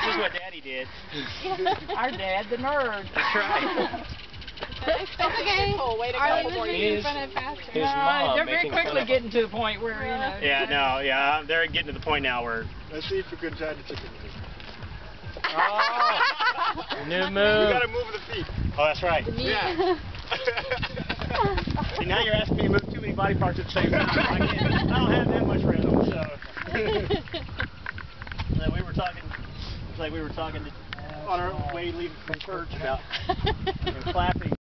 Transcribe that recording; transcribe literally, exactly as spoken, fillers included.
is what Daddy did. Our dad, the nerd. That's right. It's okay. Way to Arlie go. was making fun of Pastor. His No, mom they're very making fun quickly of getting to the point where, you know. Yeah, no, yeah, they're getting to the point now where. Let's see if we can try the chicken. Oh, new You move. gotta move the feet. Oh, that's right. Yeah. See, now you're asking me to move too many body parts at the same time. I, can't, I don't have that much rhythm, so. So we were talking, it's like we were talking to, on our way leaving from church about you know, clapping